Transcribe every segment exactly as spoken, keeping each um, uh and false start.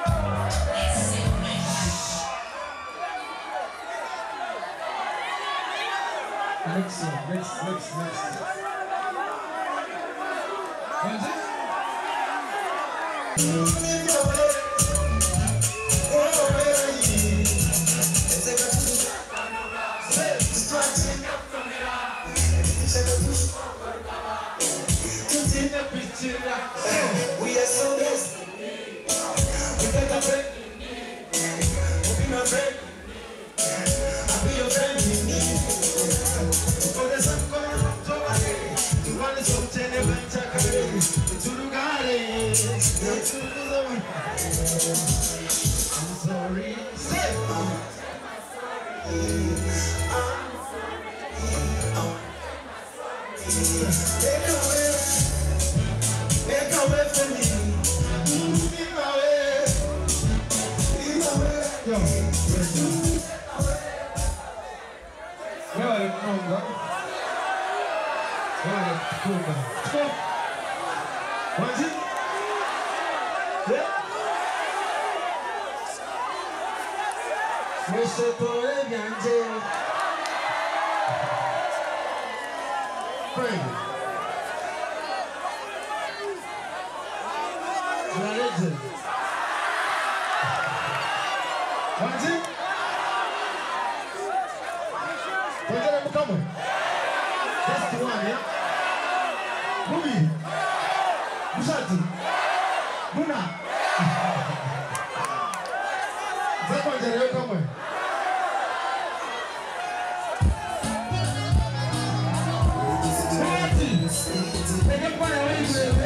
Next one, next, next, next. What is it? We are so blessed. We got a friend. We'll be my friend. I'll be your friend. For the sun going up to my head. You want to some ten and check it. To the garden. I'm sorry. Say, I'm sorry. Make a way for me. Leave my way. Leave my way. Yo. Where are you from, bro? Where are you from, bro? Stop. What's it? Yeah. Monsieur Torre Bianche. Frank. Legend. What's it? What's it? Come on. That's the one, yeah? Boogie. Bushati. Buna. That's one, Jerry. Come on. Take a point away from the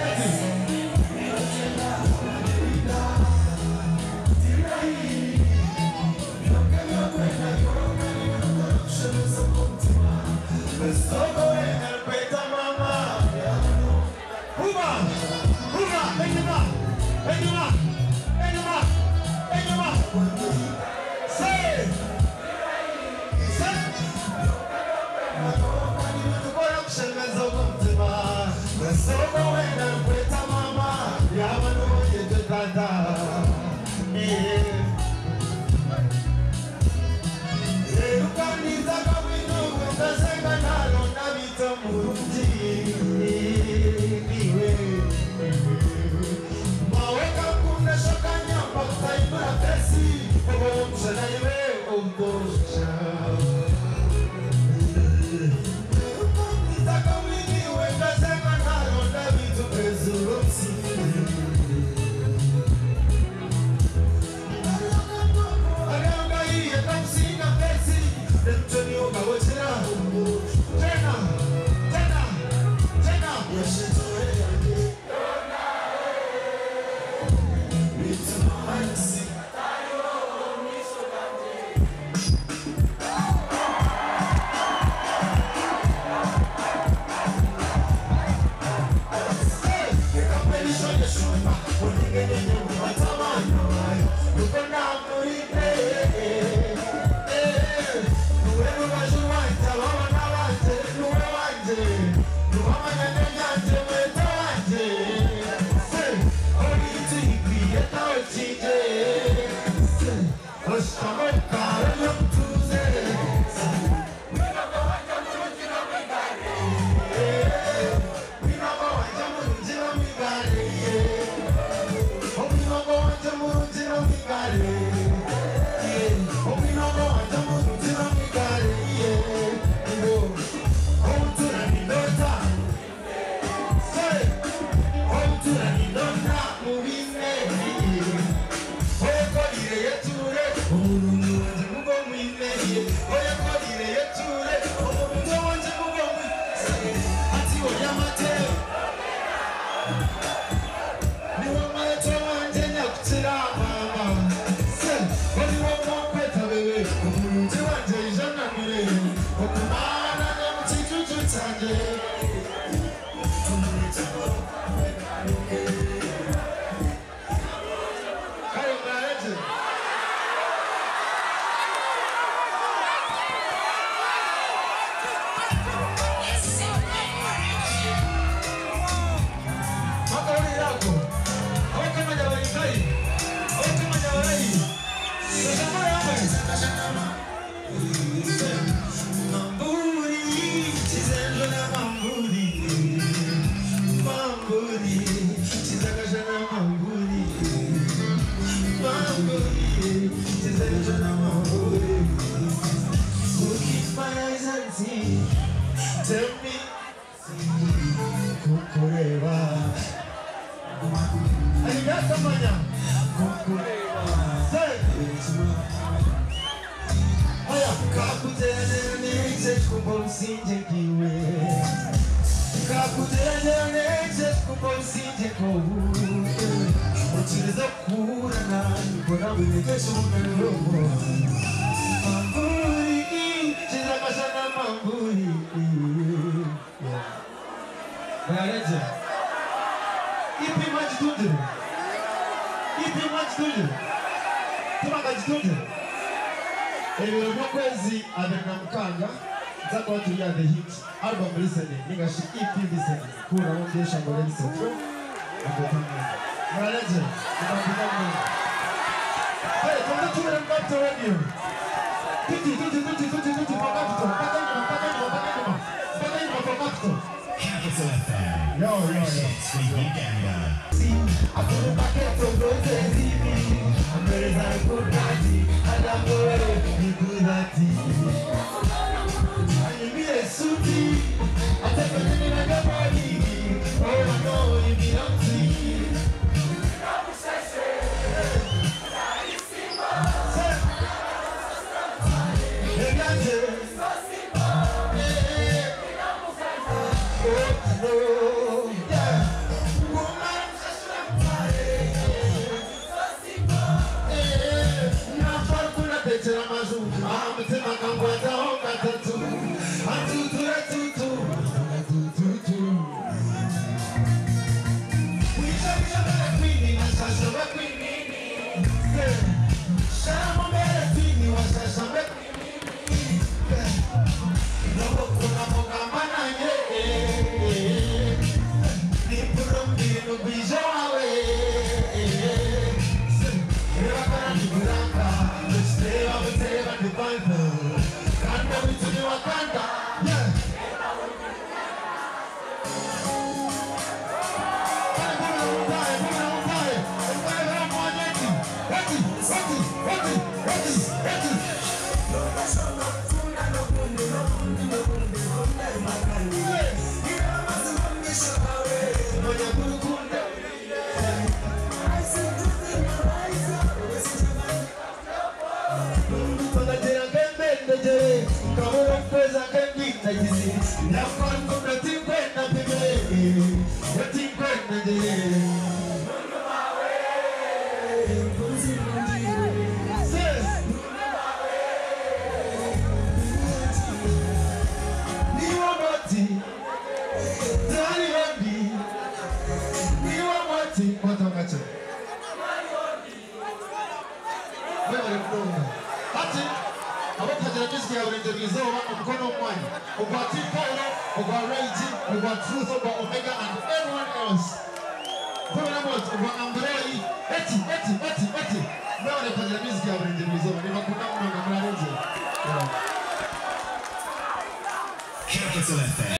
Welcome kumbusinje kiwe kakutera nje kumbusinje ko utiriza kurana mbona winegesha umuriro mamburi chiza kasana mamburi Baraja ipi majitunde ipi majitunde tuma kajitunde ebiro byokwezi abiri na mukanga zako watu ya the hit album listening ningashi ipi listening kuna ondesha ngole listening akotanga Baraja akotanga hey tonda tumera mbato radio tuti tuti tuti tuti tuti pakato pakato pakato pakato pakato pakato Capital F M. Yo, yo, yo. Sweet Uganda. I put a bucket of roses T V. I'm very very good daddy. And I'm very good daddy. And you be a suitie. I take a minute and get body. Oh, I know you be up to you. Truth about Omega and everyone else. Capital F M.